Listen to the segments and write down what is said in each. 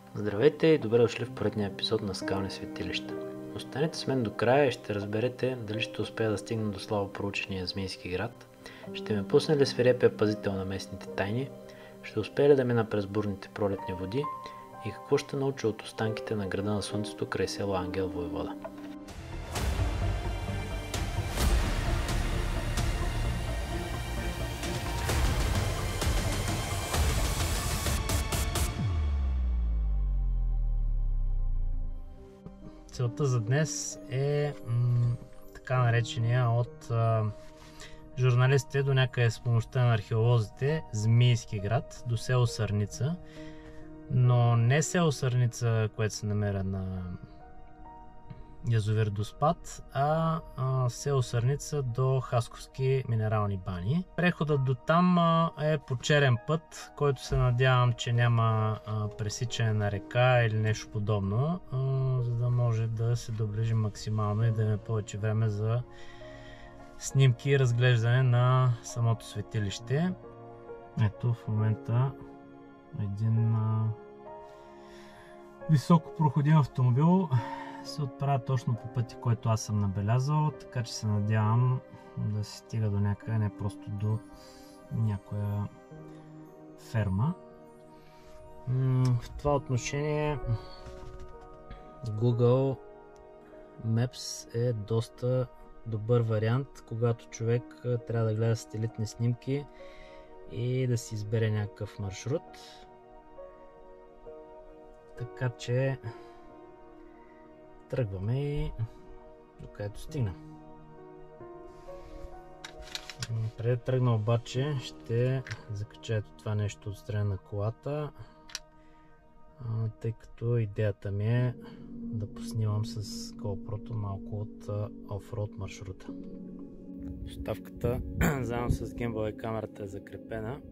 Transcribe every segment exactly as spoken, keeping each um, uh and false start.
Здравейте и добре дошли в поредния епизод на Скални светилища. Останете с мен до края и ще разберете дали ще успея да стигна до слабо проучения Змийски град, ще ме пусне ли свирепия пазител на местните тайни, ще успея ли да мина през бурните пролетни води и какво ще науча от останките на града на слънцето край село Ангел Войвода. Целта за днес е м, така наречения от а, журналистите до някъде с помощта на археолозите Змийски град до село Сърница, но не село Сърница, което се намира на язовир Доспат, а, а село Сърница до Хасковски минерални бани. Преходът до там а, е по черен път, който се надявам, че няма а, пресичане на река или нещо подобно, а, за да може да се доближим максимално и да имаме повече време за снимки и разглеждане на самото светилище. Ето в момента един а, високо проходим автомобил се отправя точно по пътя, който аз съм набелязал, така че се надявам да се стига до някъде, не просто до някоя ферма. В това отношение Google Maps е доста добър вариант, когато човек трябва да гледа сателитни снимки и да си избере някакъв маршрут. Така че тръгваме и до където стигнем. Преди да тръгна обаче ще закача ето това нещо от страна на колата, тъй като идеята ми е да поснимам с GoPro-то малко от оффроуд маршрута. Доставката заедно с гимбала и камерата е закрепена.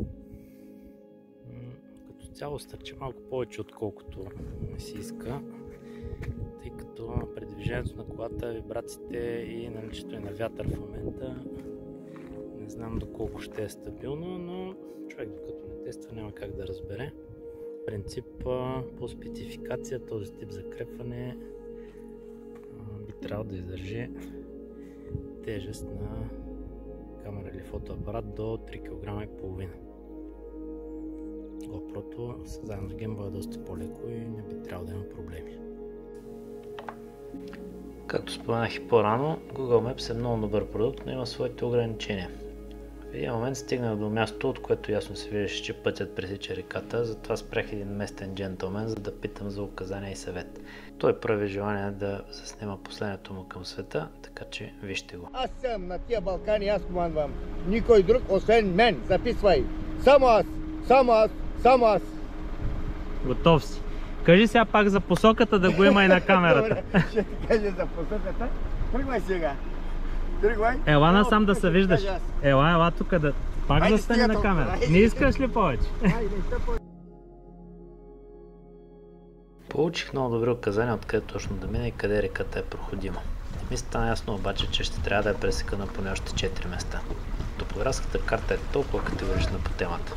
Като цяло стърчи малко повече отколкото ми се иска, тъй като при движението на колата, вибрациите и наличието и на вятър в момента не знам доколко ще е стабилно, но човек докато не тества няма как да разбере. В принцип по спецификация този тип закрепване би трябвало да издържи тежест на камера или фотоапарат до три килограма и половина. GoPro-то заедно с гимбала е доста по-леко и не би трябвало да има проблеми. Както споменах и по-рано, Google Maps е много добър продукт, но има своите ограничения. В един момент стигнах до място, от което ясно се виждаше, че пътят пресича реката, затова спрях един местен джентълмен, за да питам за указания и съвет. Той прави желание да заснема последното му към света, така че вижте го. Аз съм на тия Балкани, аз командвам. Никой друг, освен мен. Записвай. Само аз, само аз, само аз. Готов си. Кажи сега пак за посоката, да го има и на камерата. Добре, ще ти кажа за посоката. Тръгвай сега. Тръгвай. Ела насам да се виждаш. Ела, ела тук да... Пак Айде, застане на камера. Айде, Не искаш ли повече? Айде, Получих много добри указания откъде точно да мина и къде реката е проходима. Ми стана ясно обаче, че ще трябва да я пресека на поне още четири места. Топографската карта е толкова категорична по темата.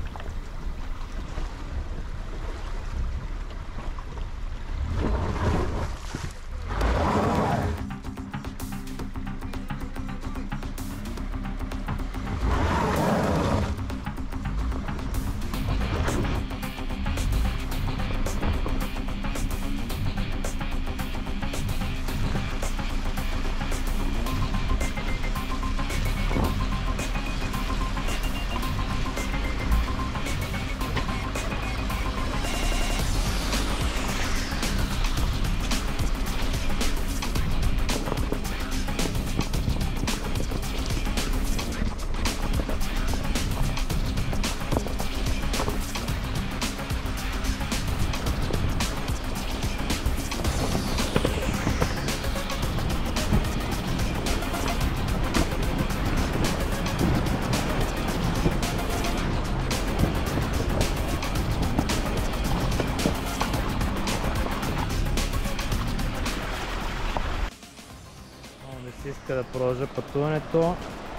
Иска да продължа пътуването,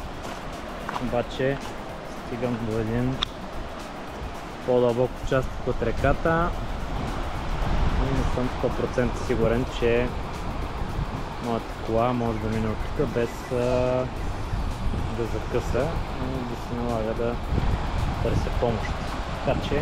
обаче стигам до един по-дълбок участък от реката съм сто процента сигурен, че моята кола може да мине от тук без а, да закъса и да се налага да търся помощ. Така че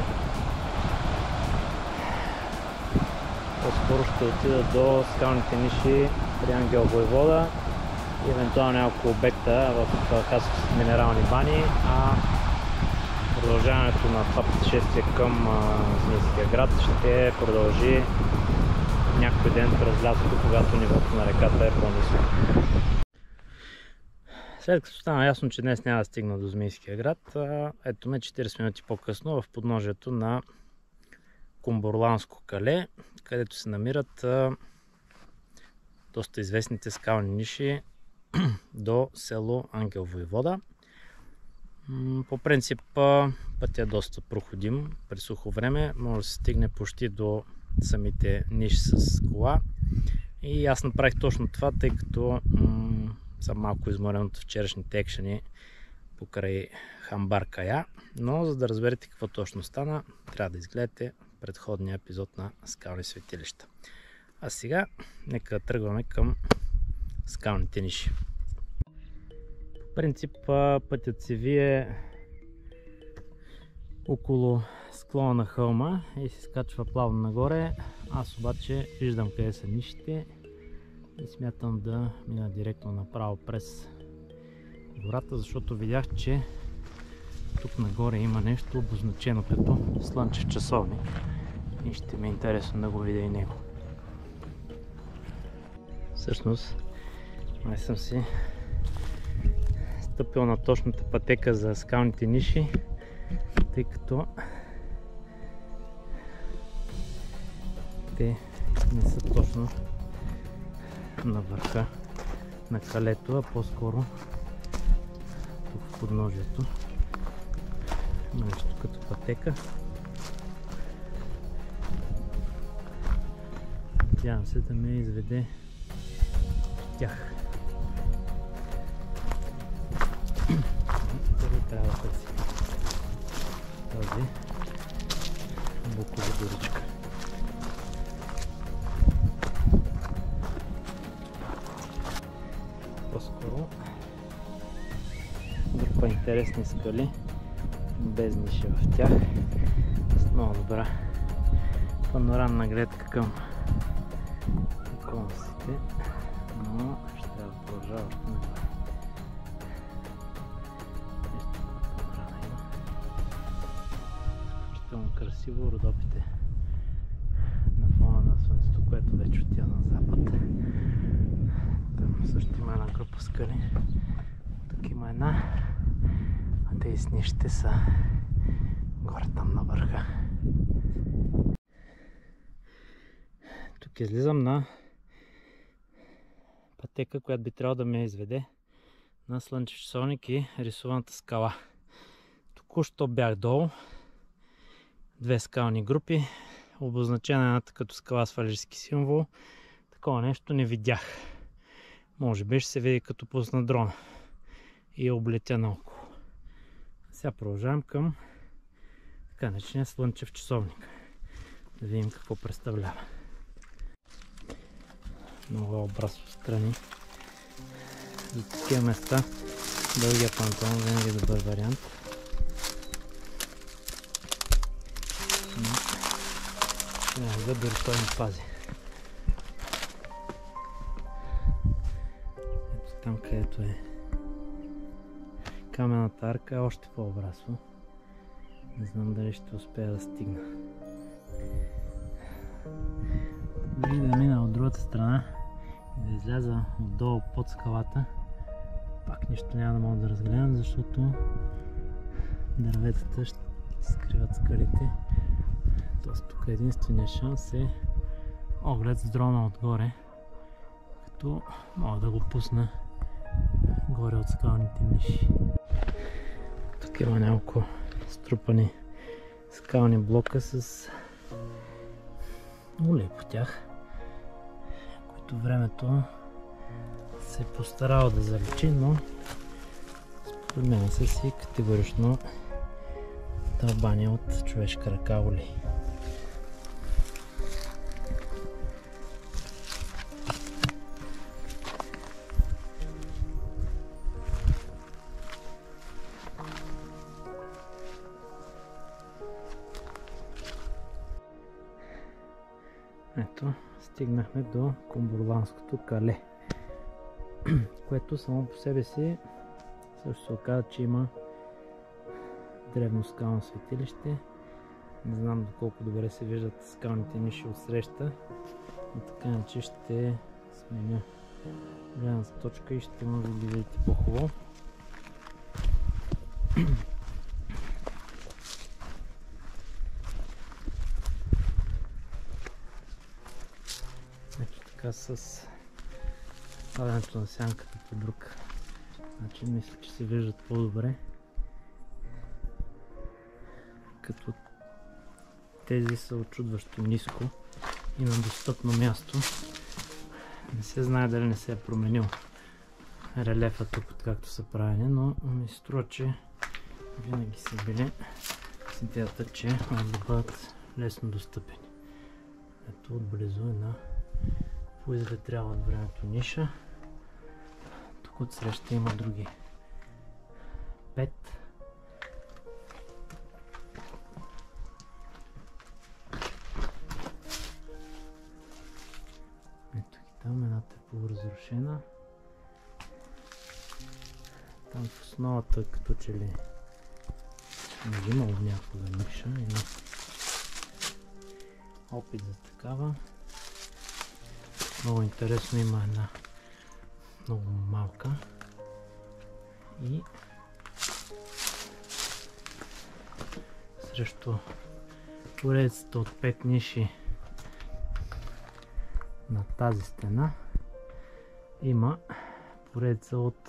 по-скоро ще отида до скалните ниши при Ангел Войвода и евентуално няколко обекта в Хасковските минерални бани, а продължаването на това пътешествие към Змейския град ще продължи някой ден през лятото, когато нивото на реката е по-ниско. След като стана ясно, че днес няма да стигна до Змейския град, ето ме четирийсет минути по-късно в подножието на Кумбурланско кале, където се намират а, доста известните скални ниши до село Ангел Войвода. По принцип пътят е доста проходим при сухо време, може да се стигне почти до самите ниши с кола. И аз направих точно това, тъй като съм малко изморен от вчерашните екшени покрай Хамбар Кая, но за да разберете какво точно стана, трябва да изгледате предходния епизод на Скални светилища. А сега нека тръгваме към скалните ниши. По принцип пътят се вие около склона на хълма и се скачва плавно нагоре. Аз обаче виждам къде са нишите и смятам да мина директно направо през гората, защото видях, че тук нагоре има нещо обозначено като слънчев часовник и ще ми е интересно да го видя и него. Всъщност, май съм си стъпил на точната пътека за скалните ниши, тъй като те не са точно на върха на калето, а по-скоро тук в подножието. Има нещо като пътека. Надявам се да ме изведе в тях. Първо трябва да търси тази букова доричка. По-скоро група интересни скали, без ниши в тях, с много добра панорамна гледка към околностите, но ще трябва да продължава още нагоре. Изключително красиво, родопите на фона на слънцето, което вече отива на запад. Там също има една група скали. Тук има една, а тези нишите са горе там на върха. Тук излизам на пътека, която би трябвало да ме изведе на слънчев часовник и рисуваната скала. Току-що бях долу. Две скални групи, обозначена едната като скала с валежски символ. Такова нещо не видях. Може би ще се види като пусна дрона и облетя наоколо. Сега продължавам към така наречения слънчев часовник. Да видим какво представлява. Много образ отстрани. За такива места дългия пантон винаги е добър вариант. Но дори той ми пази. Ето там, където е каменната арка, е още по-обрасло. Не знам дали ще успея да стигна. Дори да мина от другата страна и да изляза отдолу под скалата, пак нищо няма да мога да разгледам, защото дърветата ще скриват скалите. Тоест тук единственият шанс е оглед с дрона отгоре, като мога да го пусна горе от скалните ниши. Тук има няколко струпани скални блока с улей по тях, които времето се е постарало да заличи, но според мен са си категорично дълбани от човешка ръка улей. Ето, стигнахме до Кумбурландското кале, което само по себе си също се оказа, че има древно скално светилище. Не знам доколко добре се виждат скалните ниши от среща, но така иначе ще сменя гледната точка и ще може да ги видите по-хубаво. Ето така с падането на сянката по друг начин мисля, че се виждат по-добре, като тези са очудващо ниско и на достъпно място. Не се знае дали не се е променил релефа тук, както са правени, но ми се струва, че винаги са били с идеята, че могат да бъдат лесно достъпени. Ето отблизо една поизветряла от времето ниша. Тук отсреща има други пет. Ето ги там, едната е полуразрушена. Там в основата като че ли не имало някога ниша, има опит за такава. Много интересно, има една много малка и срещу поредицата от пет ниши на тази стена има поредица от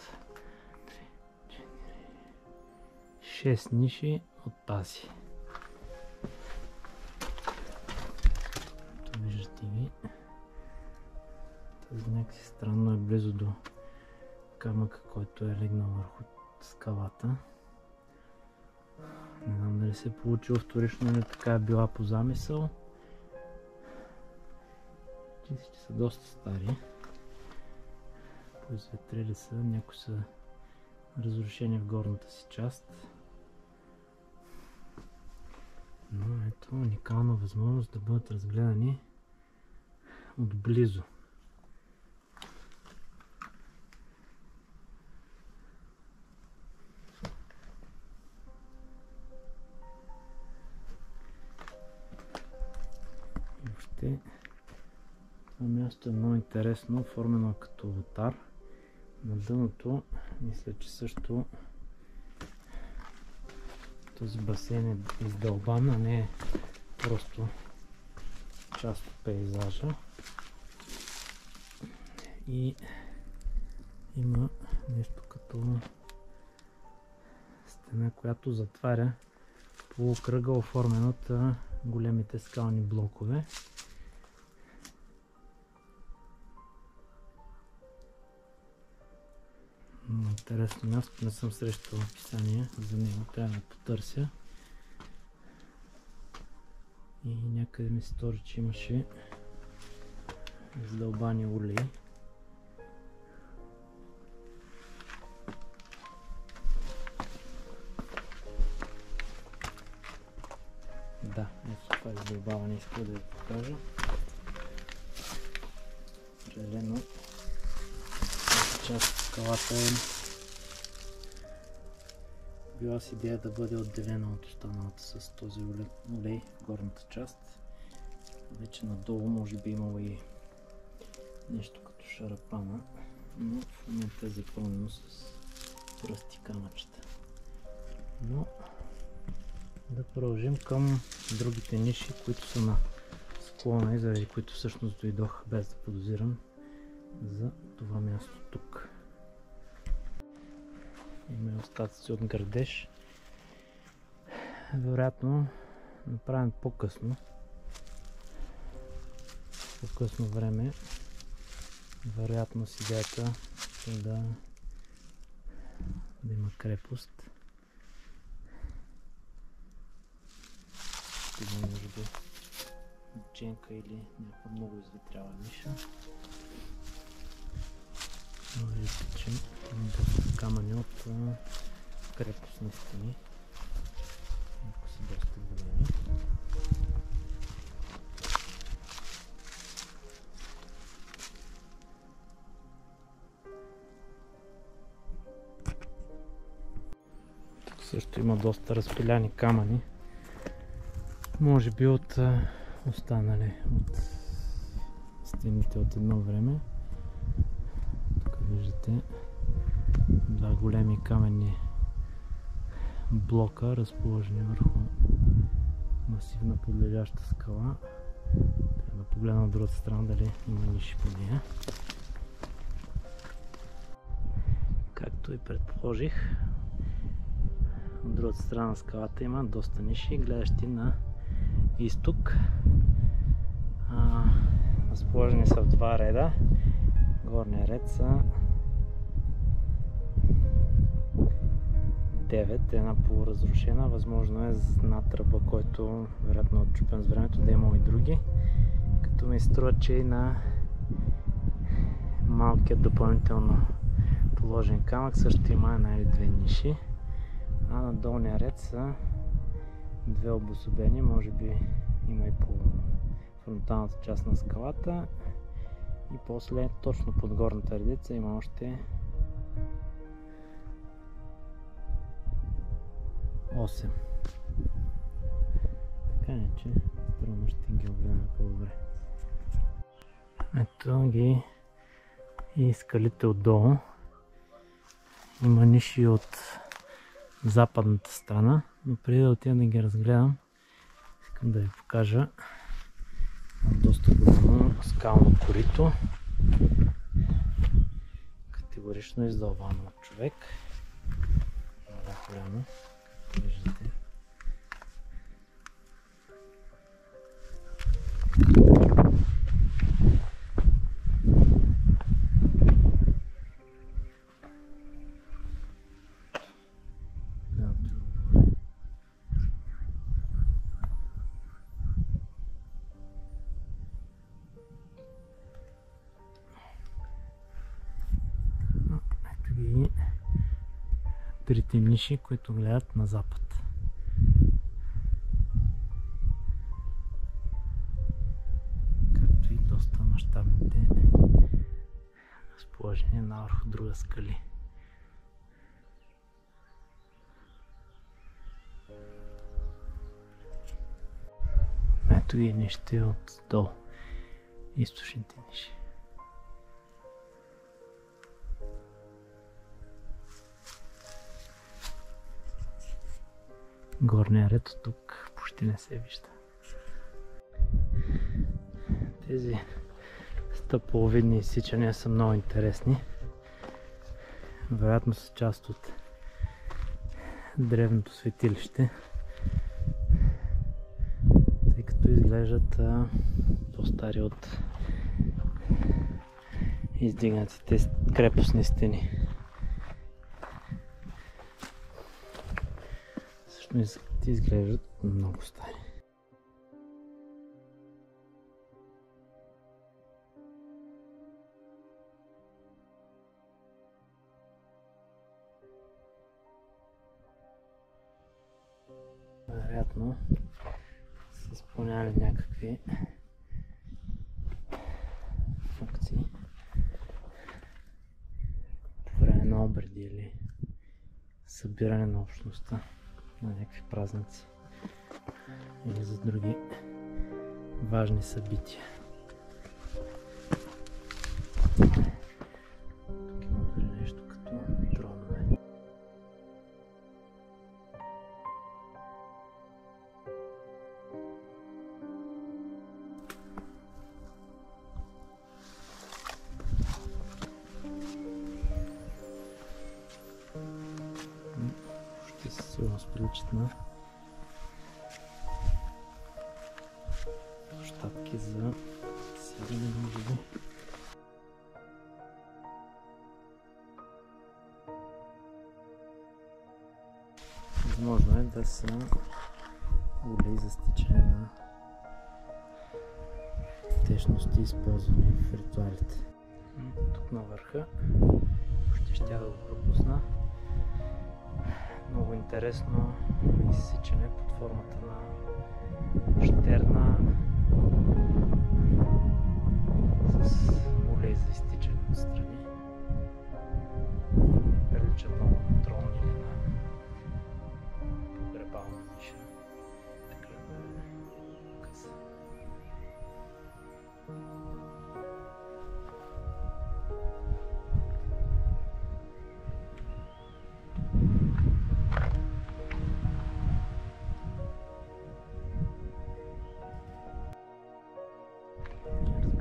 шест ниши от тази. Тук виждате ги. Тази някакси странно е близо до камъка, който е легнал върху скалата. Не знам дали се е получило вторично или така е била по замисъл. Всички са доста стари. Поизветрели са, някои са разрушени в горната си част. Но ето уникална възможност да бъдат разгледани отблизо. И въобще това място е много интересно, оформено като лотар. На дъното мисля, че също този басейн е издълбан, а не е просто част от пейзажа. И има нещо като стена, която затваря полукръга, оформена от големите скални блокове. Интересно място, не съм срещал описание за него, трябва да потърся. И някъде ми се стори, че имаше издълбани улеи. Да, ето това издълбаване иска да ви покажа. Определено част от скалата е била с идея да бъде отделена от останалата с този улей в горната част. Вече надолу може би имало и нещо като шарапана, но в момента е запълнено с пръсти камъчета. Но да продължим към другите ниши, които са на склона и заради които всъщност дойдох без да подозирам за това място тук. Има остатъци от градеж. Вероятно направен по-късно. По-късно време. Вероятно с идеята да, да има крепост. Това може би ченка или някаква много изветряла ниша. Виждате, че има доста камъни от крепостни стени, които са доста големи. също има доста разпиляни камъни. Може би от останали от стените от едно време. Тук виждате два големи каменни блока, разположени върху масивна подлежаща скала. Трябва да погледна от другата страна дали има ниши по нея. Както и предположих, от другата страна на скалата има доста ниши, гледащи на изток. А, разположени са в два реда. Горния ред са девет, една полуразрушена. Възможно е над ръба, който вероятно е отчупен с времето, да има и други. Като ми струва, че и на малкият допълнително положен камък също има една или две ниши. А на долния ред са две обособени, може би има и по фронталната част на скалата. И после, точно под горната редица, има още осем. Така не, че струва ще ги огледаме по-добре. Ето ги и скалите отдолу. Има ниши от западната страна, но преди да отида да ги разгледам, искам да ви покажа доста голямо скално корито. Категорично издълбано от човек. Много голямо, както виждате. Трите ниши, които гледат на запад. Както и доста мащабните разположения на върху друга скали. Ето ги нишите от долу. Източните ниши. Горния ред от тук почти не се вижда. Тези стъпаловидни изсичания са много интересни. Вероятно са част от древното светилище, тъй като изглеждат по-стари от издигнатите крепостни стени. Всъщност изглеждат много стари. Вероятно са изпълнявали някакви функции по време на обреди или събиране на общността на някакви празници или за други важни събития. Тук има дори нещо като дронове. Ще се сигурно приличат на площадки за сядане, може би. Възможно е да са улей за стичане на течности, използвани в ритуалите. Тук на върха ще ще да го пропусна. Много интересно изсичане под формата на щерна с улей за изтичане отстрани. Прилича много на трон или на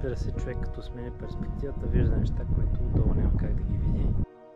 Разбира се, човек като смени перспективата вижда неща, които отдолу няма как да ги види.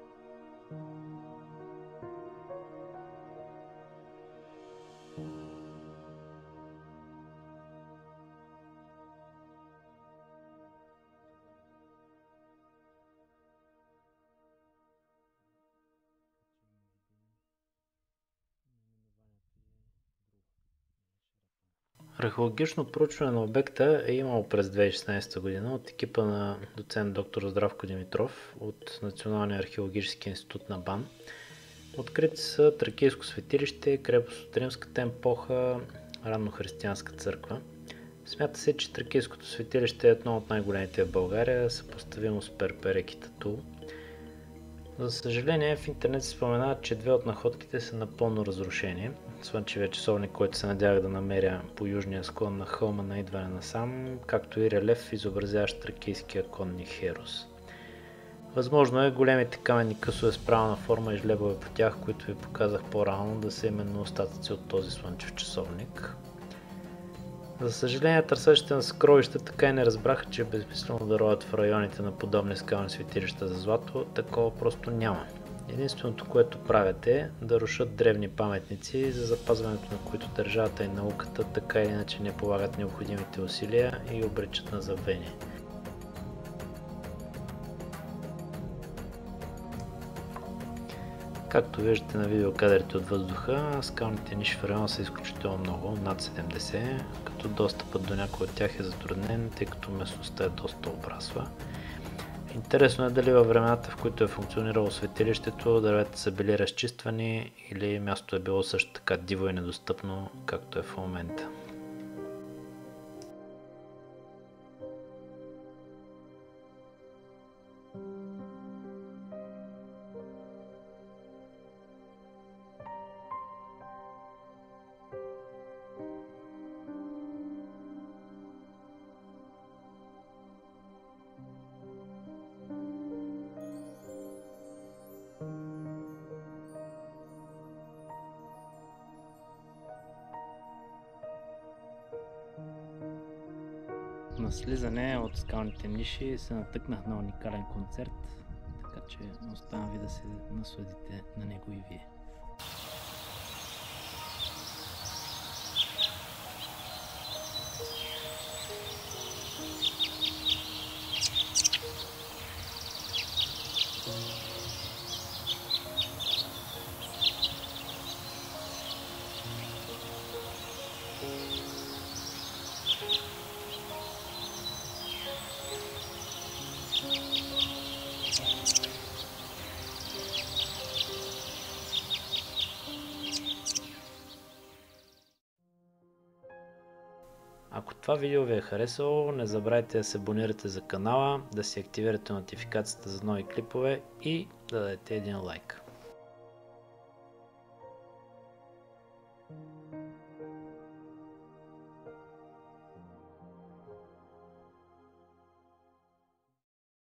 Археологично проучване на обекта е имало през две хиляди и шестнадесета година от екипа на доцент доктор Здравко Димитров от Националния археологически институт на БАН. Открити са Тракийско светилище, крепост от римската епоха, раннохристиянска църква. Смята се, че Тракийското светилище е едно от най-големите в България, съпоставимо с Перперек и Татул. За съжаление, в интернет се споменава, че две от находките са напълно разрушени. Слънчевия часовник, който се надявах да намеря по южния склон на хълма на идване насам, както и релеф, изобразяващ тракийския конник Херос. Възможно е големите каменни късове с правилна форма и жлебове по тях, които ви показах по-рано, да са именно остатъци от този слънчев часовник. За съжаление, търсещите на съкровища така и не разбраха, че е безмислено да ровят в районите на подобни скални светилища за злато, такова просто няма. Единственото, което правят е да рушат древни паметници, за запазването на които държавата и науката така или иначе не полагат необходимите усилия и обричат на забвение. Както виждате на видеокадрите от въздуха, скалните ниши в района са изключително много, над седемдесет, като достъпът до някой от тях е затруднен, тъй като местността е доста обрасла. Интересно е дали във времената, в които е функционирало светилището, дървета са били разчиствани или мястото е било също така диво и недостъпно, както е в момента. На слизане от скалните ниши се натъкнах на уникален концерт, така че оставям ви да се насладите на него и вие. Ако това видео ви е харесало, не забравяйте да се абонирате за канала, да си активирате нотификацията за нови клипове и да дадете един лайк.